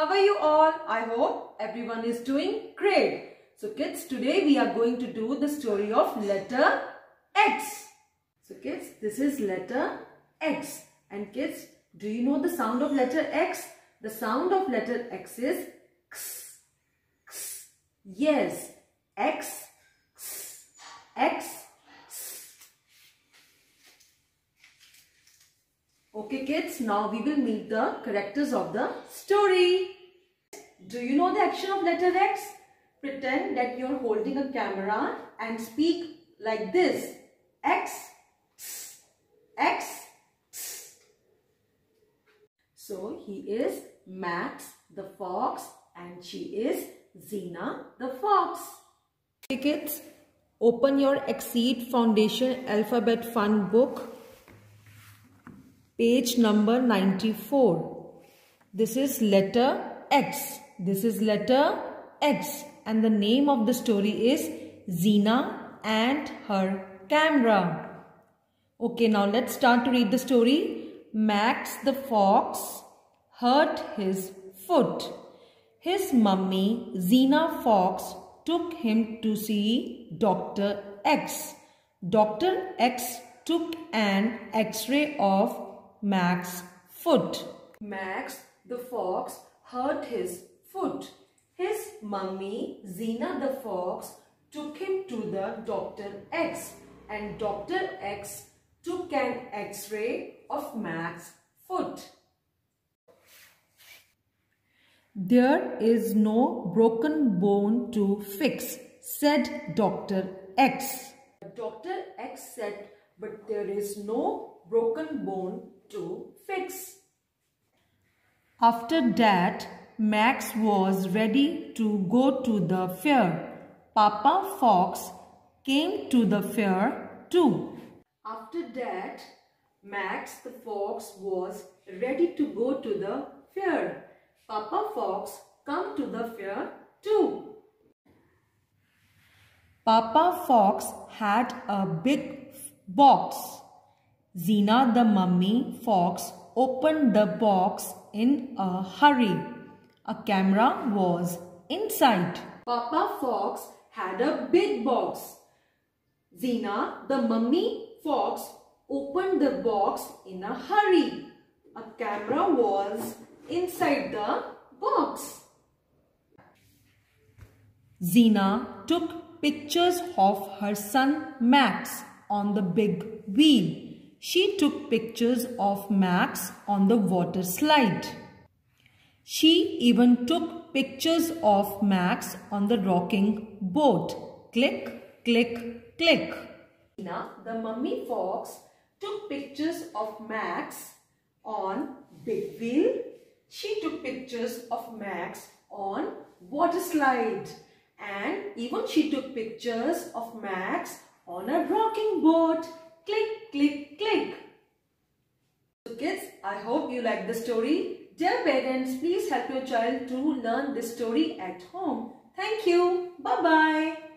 How are you all? I hope everyone is doing great. So kids, today we are going to do the story of letter X. So kids, this is letter X. And kids, do you know the sound of letter X? The sound of letter X is X. X. Yes, X. X. X. Okay kids, now we will meet the characters of the story. Do you know the action of letter X? Pretend that you are holding a camera and speak like this. X, X, X. So he is Max the fox and she is Zina the fox. Okay kids, open your Exceed Foundation Alphabet Fun book. Page number 94. This is letter X. This is letter X. And the name of the story is Zina and her camera. Okay, now let's start to read the story. Max the fox hurt his foot. His mummy, Zina Fox, took him to see Dr. X. Dr. X took an X-ray of Max's foot. Max the fox hurt his foot. His mummy, Zina the fox, took him to the Dr. X and Dr. X took an X-ray of Max's foot. There is no broken bone to fix, said Dr. X. Dr. X said, but there is no broken bone to fix. After that, Max was ready to go to the fair. Papa Fox came to the fair too. After that, Max the fox was ready to go to the fair. Papa Fox came to the fair too. Papa Fox had a big box. Zina the mummy fox opened the box in a hurry. A camera was inside. Papa Fox had a big box. Zina the mummy fox opened the box in a hurry. A camera was inside the box. Zina took pictures of her son Max on the big wheel. She took pictures of Max on the water slide. She even took pictures of Max on the rocking boat. Click, click, click. Zina, the mummy fox, took pictures of Max on big wheel. She took pictures of Max on water slide. And even she took pictures of Max on a rocking boat. Click, click, click. So kids, I hope you like the story. Dear parents, please help your child to learn this story at home. Thank you. Bye-bye.